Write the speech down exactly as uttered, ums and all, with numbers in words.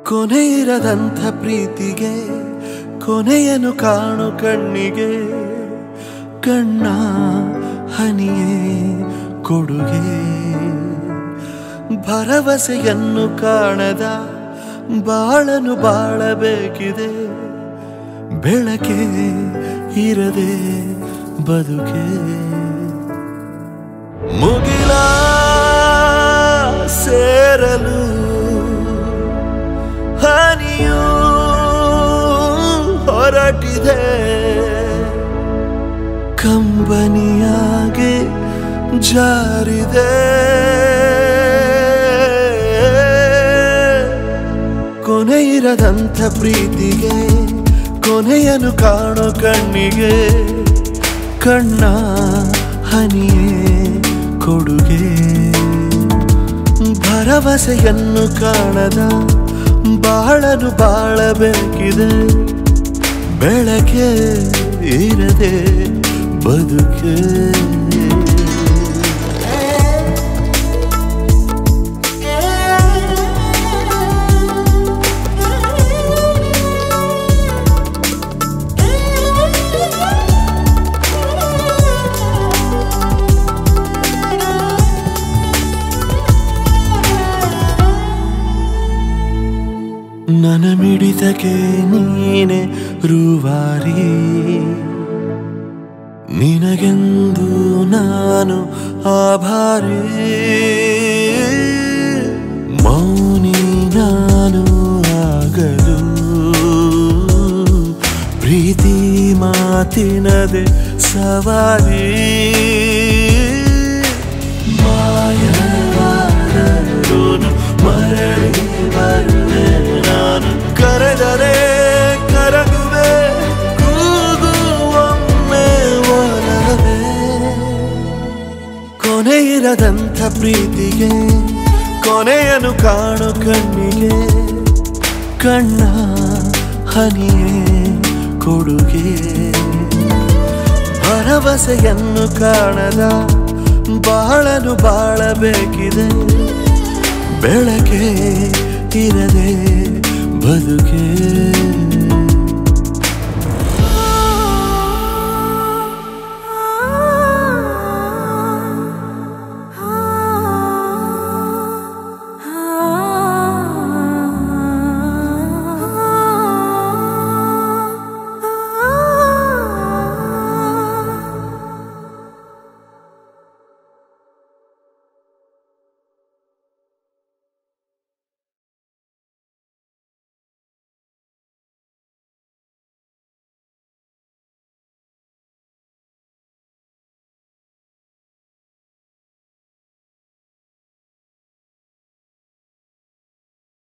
ಕೊನೆಯಿರದಂಥ ಪ್ರೀತಿಗೆ ಕೊನೆಯನ್ನು ಕಾಣು ಕಣ್ಣಿಗೆ ಕಣ್ಣ ಹನಿಯೇ ಕೊಡುಗೆ ಭರವಸೆಯನ್ನು ಕಾಣದ ಬಾಳನು ಬಾಳಬೇಕಿದೆ ಬೆಳಕೆ ಇರದೆ ಬದುಕೆ ಮುಗಿಲ ಸೇರಲು ಹನಿಯೂ ಹೊರಟಿದೆ ಕಂಬನಿಯಾಗಿ ಜಾರಿದೆ ಕೊನೆಯಿರದಂಥ ಪ್ರೀತಿಗೆ ಕೊನೆಯನ್ನು ಕಾಣೋ ಕಣ್ಣಿಗೆ ಕಣ್ಣ ಹನಿಯೇ ಕೊಡುಗೆ ಭರವಸೆಯನ್ನು ಕಾಣದ ಬಾಳನು ಬಾಳಬೇಕಿದೆ ಬೆಳಕೆ ಇರದೆ ಬದುಕೆ ನನ್ನ ಮಿಡಿತಕ್ಕೆ ನೀನೆ ರೂವಾರಿ ನಿನಗೆಂದು ನಾನು ಆಭಾರಿ ಮೌನಿ ನಾನು ಆಗಲು ಪ್ರೀತಿ ಮಾತಿನದೆ ಸವಾರಿ ಮಾಯವಾದರೂ ಮರಳಿ ಬರುವೆ ನಾನು ಕರೆದರೆ ಕರಗುವೆ ಕೂಗುವೊಮ್ಮೆ ಒಲವೇ ಕೊನೆಯಿರದಂಥ ಪ್ರೀತಿಗೆ ಕೊನೆಯನ್ನು ಕಾಣು ಕಣ್ಣಿಗೆ ಕಣ್ಣ ಹನಿಯೇ ಕೊಡುಗೆ ಭರವಸೆಯನ್ನು ಕಾಣದ ಬಾಳನು ಬಾಳಬೇಕಿದೆ ಬೆಳಕೆ ಇರದೆ ಬದುಕೆ